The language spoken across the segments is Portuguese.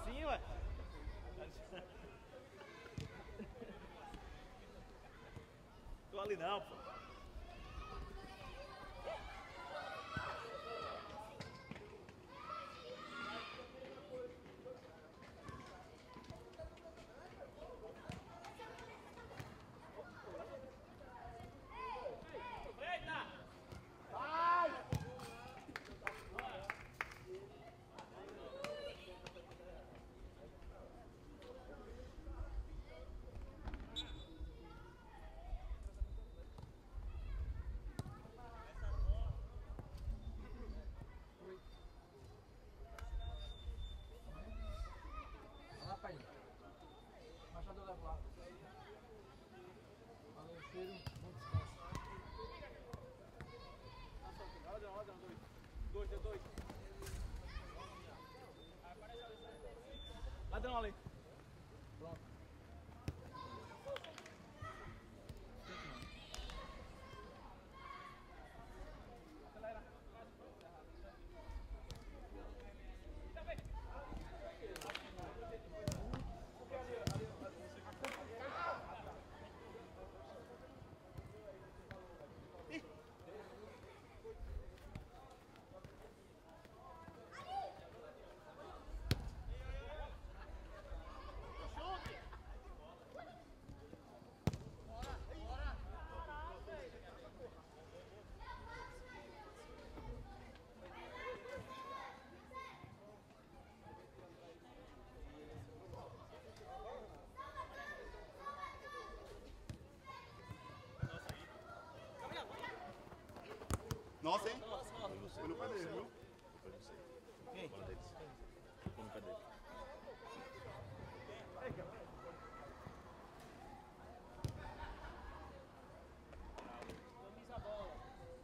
assim, ué. Tô ali não, pô. Machado leva lá. Valeu, cheiro. Bom descanso. Roda, dois. Dois. Ladrão ali. Pronto. Nossa, hein? Foi no pé dele, viu? Quem? Foi no pé dele. Camisa bola.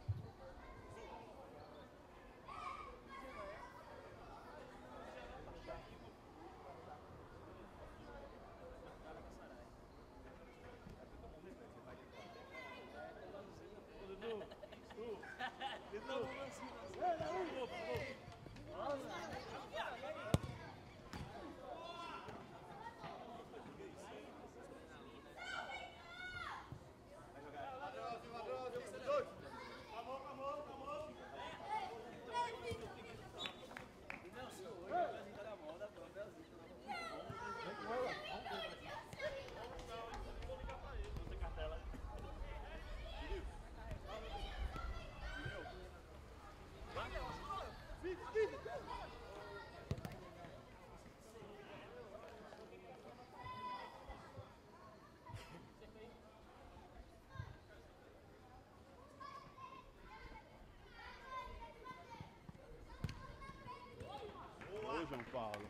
Ô, João Paulo.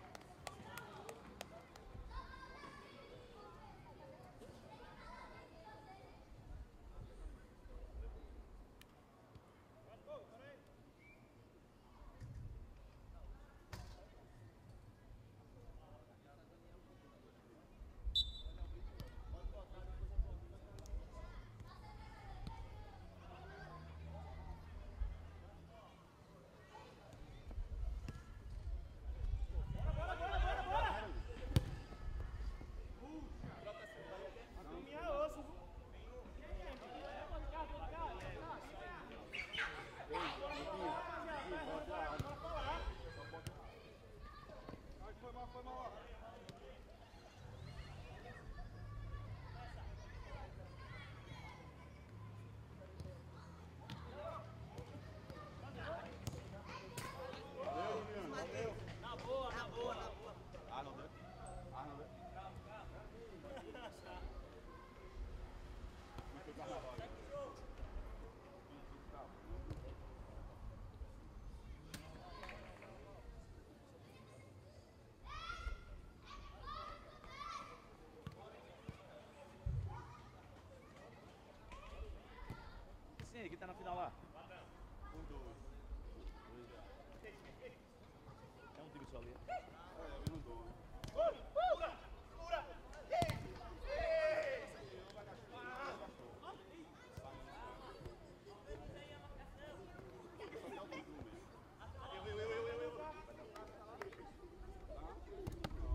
Foi mal. Na boa. Ah, não deu? Ah, não deu? Não foi carnaval. Sim, que tá na final lá. Um, dois. É um time só ali. É, eu não dou. Eu.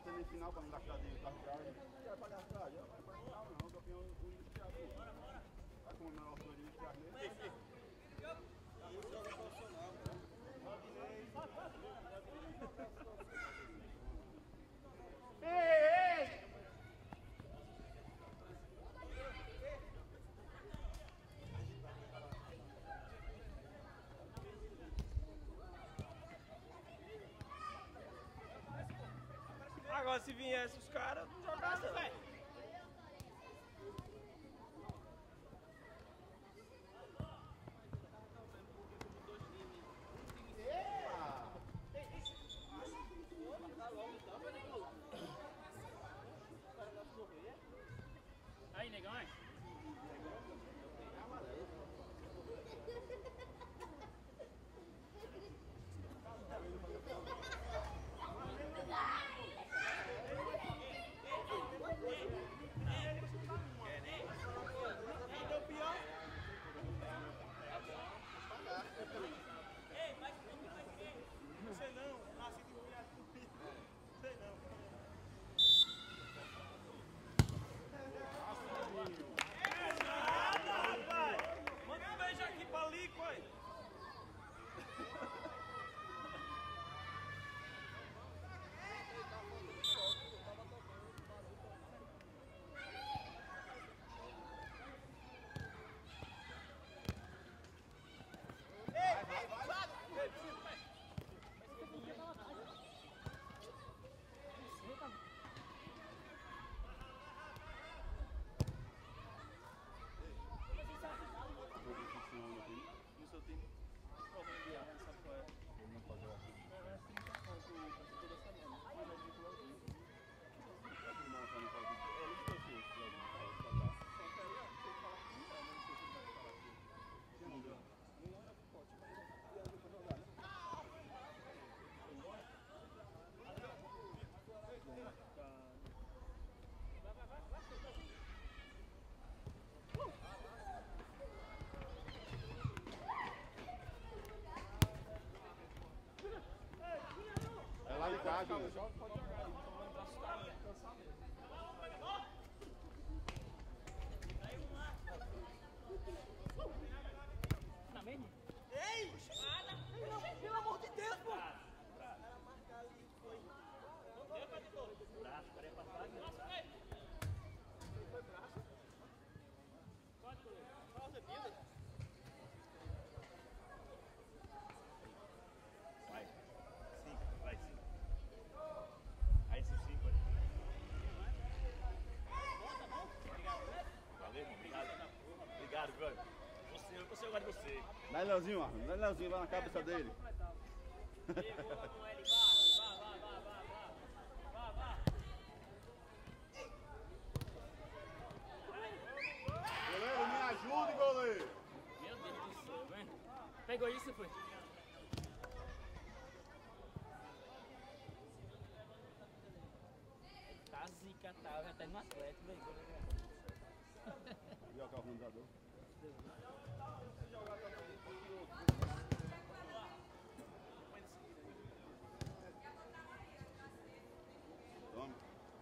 tem nem final para não gastar dinheiro com arbitragem. É para gastar, é para final não, campeão iniciado. Vai comemorar o torneio de carneiro. Agora se viesse os caras, não jogavam não. Aí, negão, é? Manda um beijo aqui pra Lico, aí. E o seu time? Sabe qual é? Ele não pode jogar. É 30 pontos toda semana. Mas é de clube. Não, só não pode. É isso que eu sei. Só que aí, ó, você fala que não sei se ele vai falar aqui. Não é forte, mas ele é pra jogar, né? É lá em casa, né? Pode jogar, então vai entrar os caras, cansar mesmo. Na mesma? Pelo amor de Deus, pô. Braço, parei pra trás. Vai. 5, vai 5. Aí esses 5 aí. Valeu, irmão. Obrigado. Obrigado, velho. Eu gosto de você. Dá Leozinho, Marlon. Dá Leozinho, vai na cabeça dele. Goleiro, me ajude, goleiro. Meu Deus do céu, velho. Pegou isso, foi? Tá zica, tá. Já tá no Atlético, velho. E o organizador. Toma.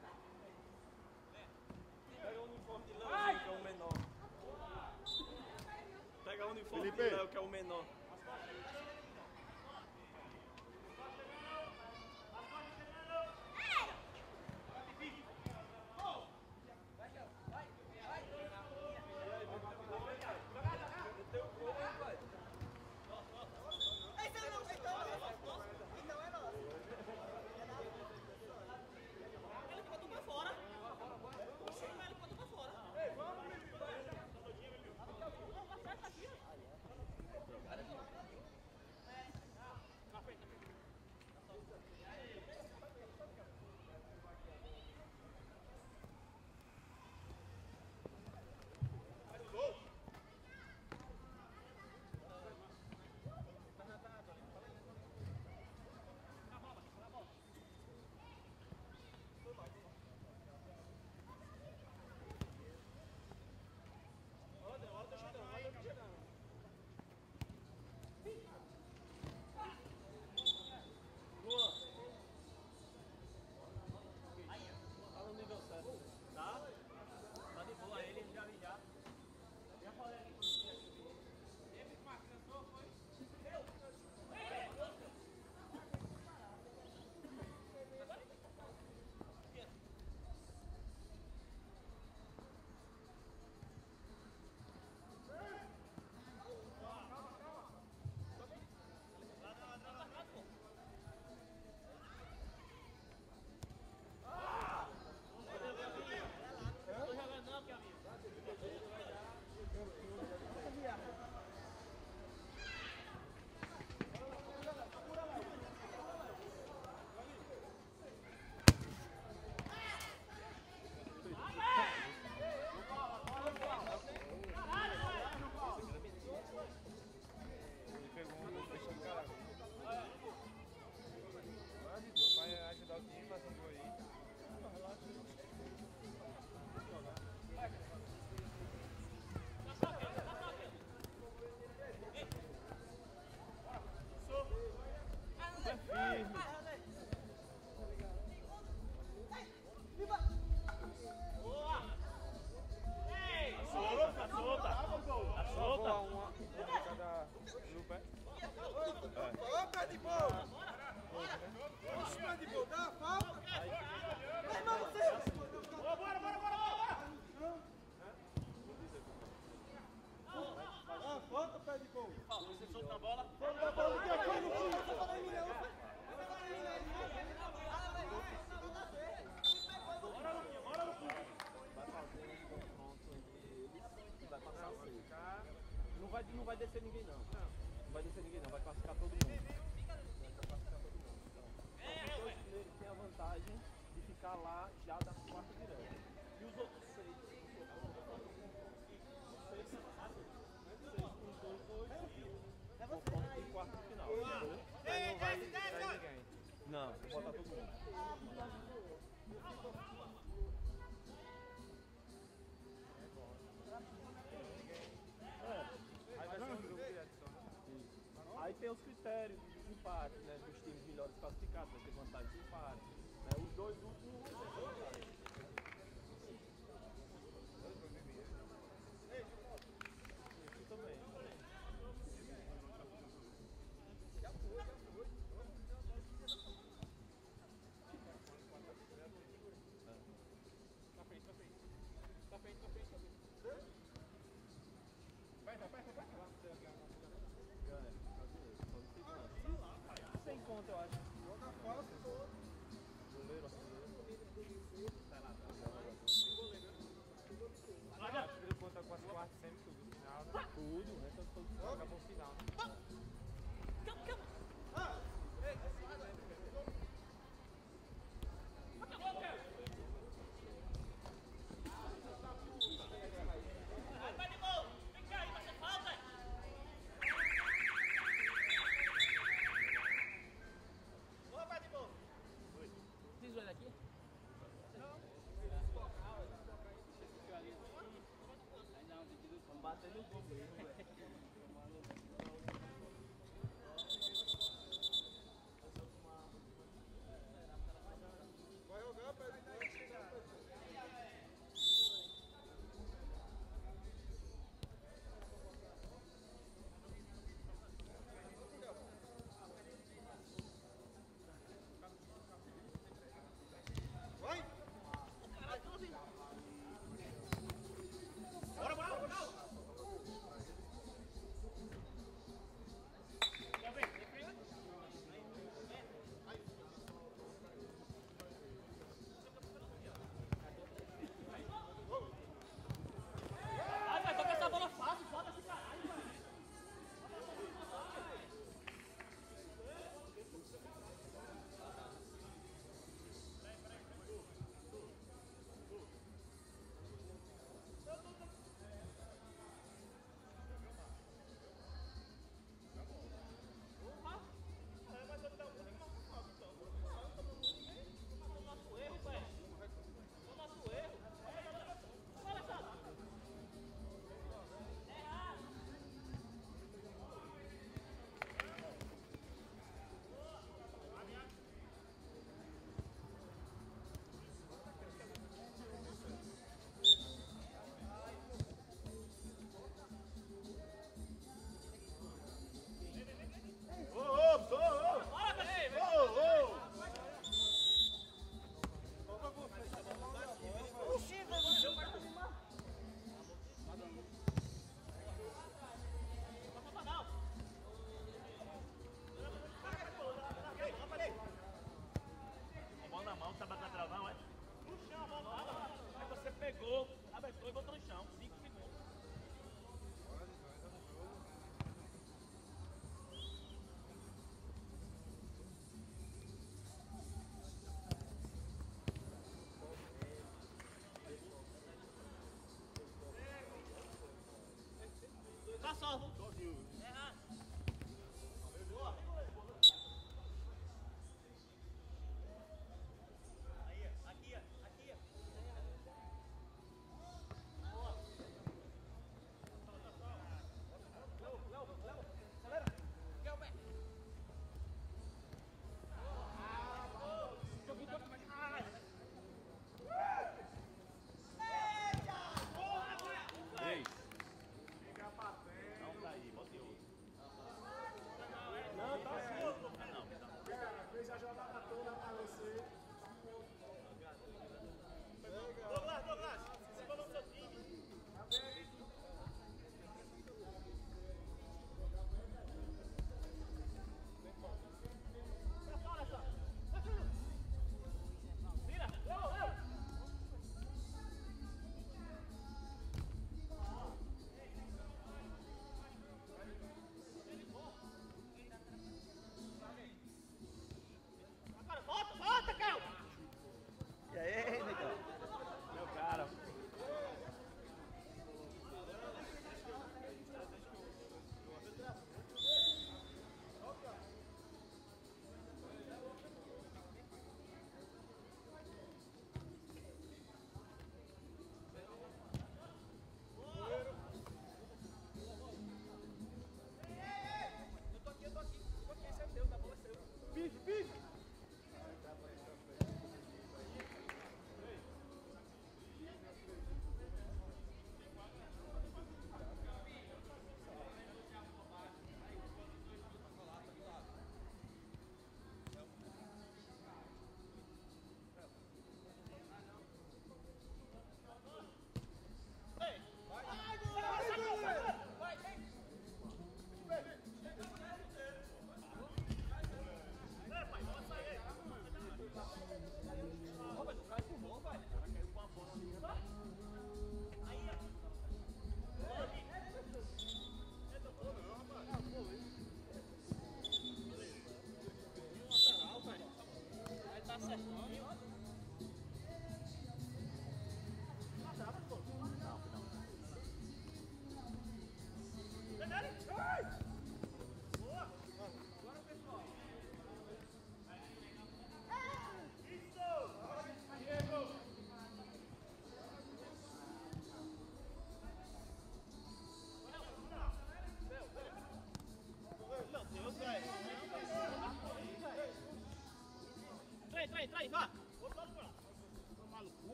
Pega o uniforme de Leozinho, que é o menor. Pega o uniforme Felipe. de Léo, que é o menor. não vai descer ninguém não. Não vai descer ninguém não, vai classificar todo mundo. Vai classificar todo mundo. Então, os dois primeiros têm a vantagem de ficar lá já da quarta direta. E os outros seis, os confronto em quarto de final. Entendeu? Aí não vai sair ninguém. Não, vou botar todo mundo. Aí vai ser um grupo direto só. Aí tem os critérios de empate, né? Dos times melhores classificados, vai ter vantagem de empate. Né? Os dois últimos vão ter vantagem. Isso também. Sem conta, eu acho. Joga fácil, Goleiro, artilheiro. Acho que ele conta com as quartas sempre tudo no final, né? Tudo, né? Todo Acabou o final. Vocês vão daqui? Vamos bater no gol mesmo, velho.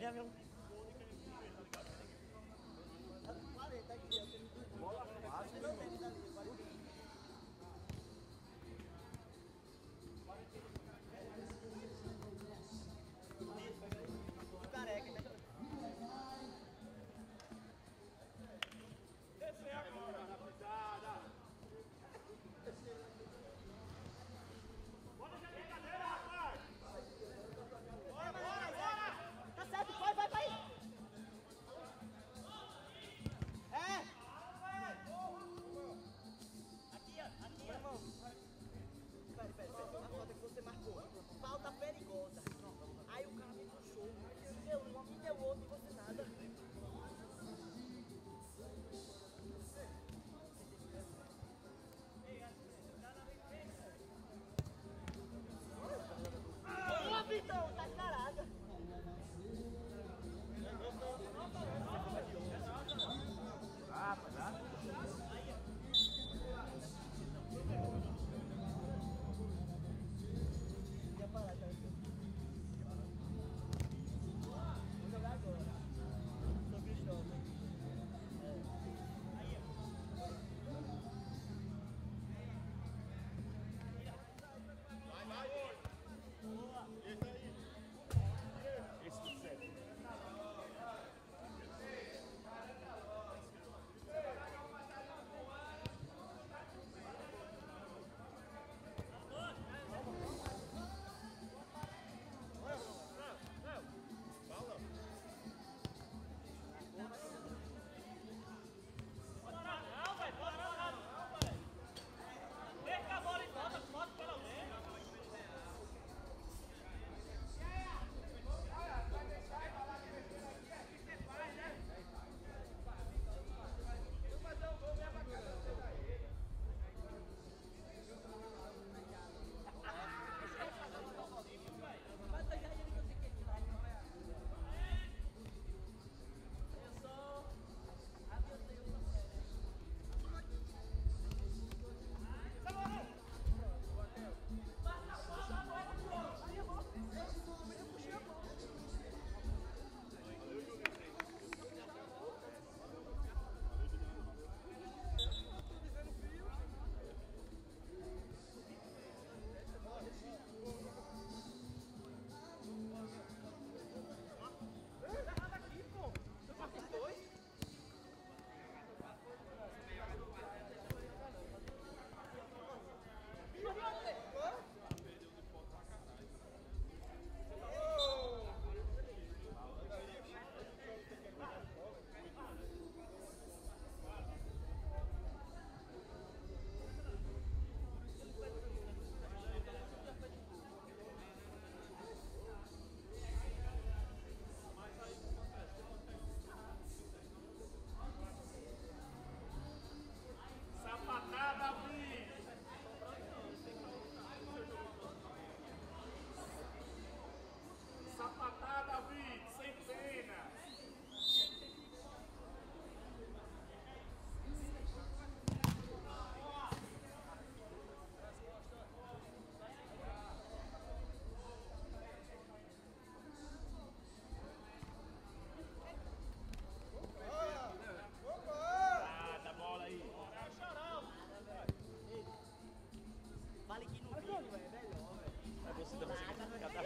já viu? Bola fácil, meu irmão. Tá certo, vai. É! Aqui, irmão. Pera. A falta que você marcou. Falta perigosa. Aí o cara me puxou. Deu uma, me deu outra e você nada. Boa, Vitão, tá encarada. Ia parar, já. Vou jogar agora. Sou Cristóvão. Esse tudo certo. Vale que no vídeo é melhor, velho. Aí você dá uma cada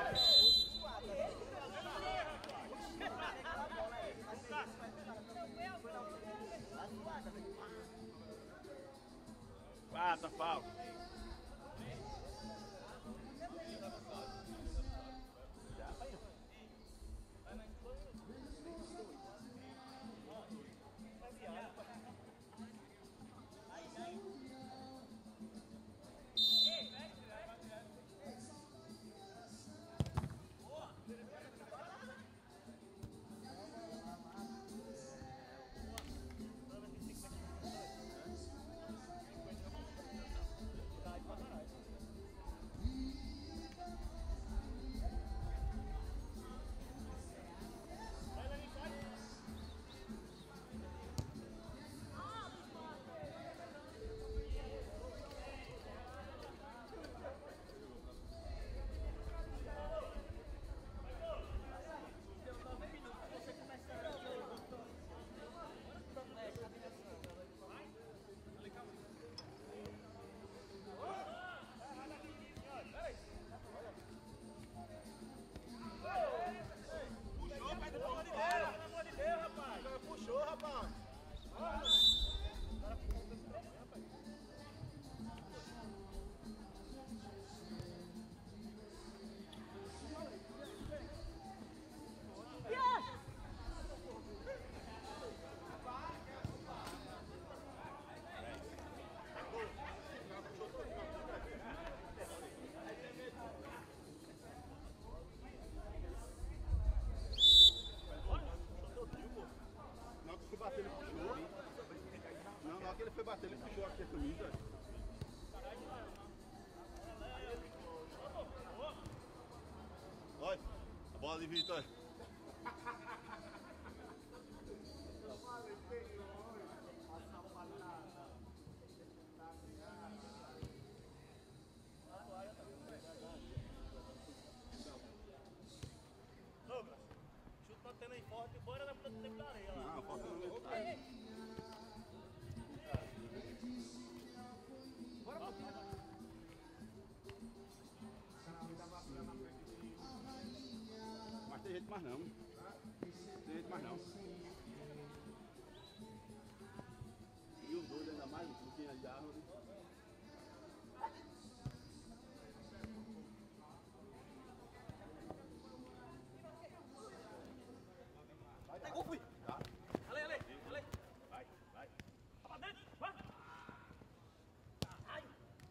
Quarta falta. bola de Vitor. Douglas, chuta batendo aí forte, bora na puta do tempo da areia lá. Não, falta no meio. Mas tem jeito mais não. Tem jeito mais não. E os dois ainda mais, um pouquinho de árvore. Pegou, fui. Ale. Vai. Pra dentro, vai. Ai.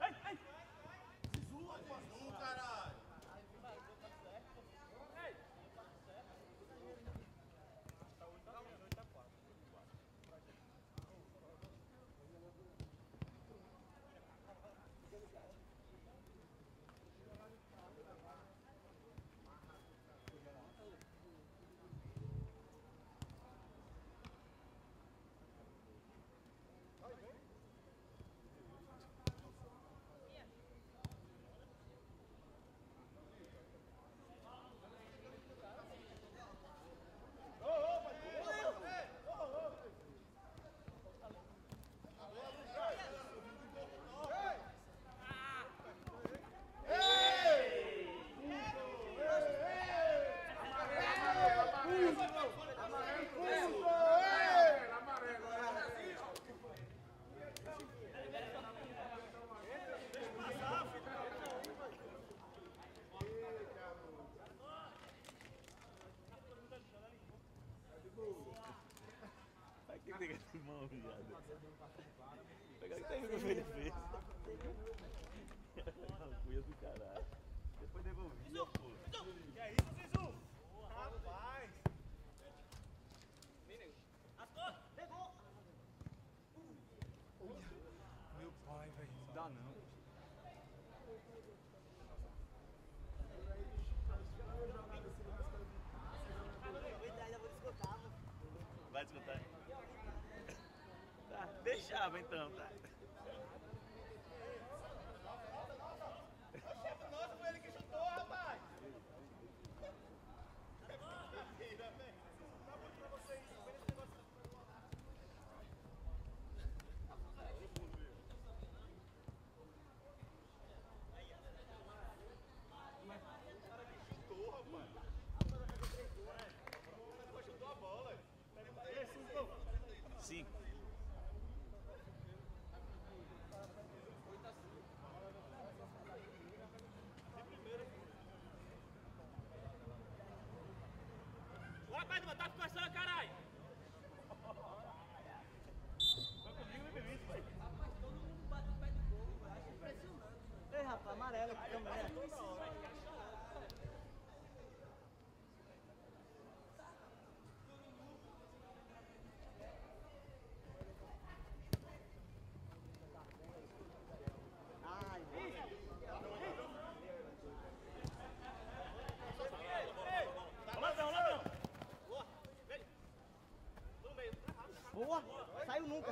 Vai que pega de mão, viado. Pega que tem o que ele fez. Cuia do caralho. Depois devolvia, pô. Que é isso, Zizu? Rapaz. Pegou! Meu pai, velho. Não dá não. Ainda vou descontar, mano. Vai descontar. Tá, deixava então, tá. Nossa, foi ele que chutou, rapaz. Cinco. Bora, rapaz, não tá conversando, caralho. Ei, rapaz, amarelo aqui também. Ai, boa! Saiu nunca.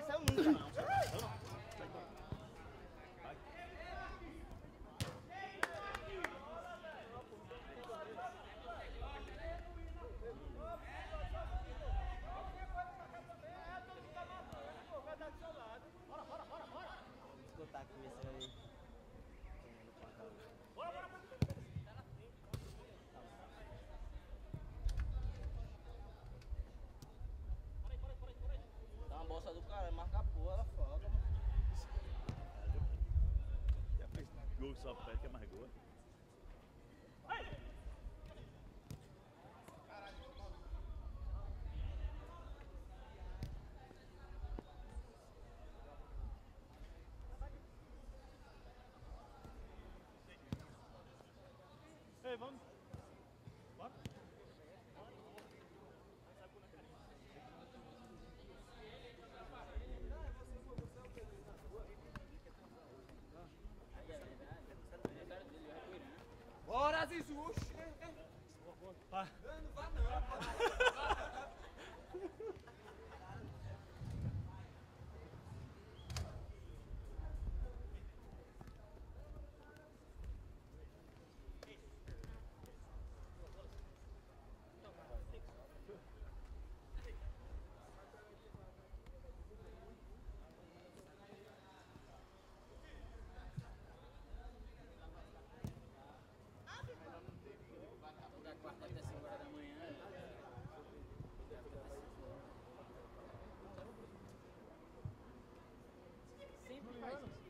Escutar aqui esse aí. Dá uma bolsa do cara, marca a porra, ela foda, mano. Já fez gol só pé que é mais gol. Ei, vamos. Bora. Bora, Zizu! Vai. Toda quarta até 5 horas da manhã. Sempre faz isso.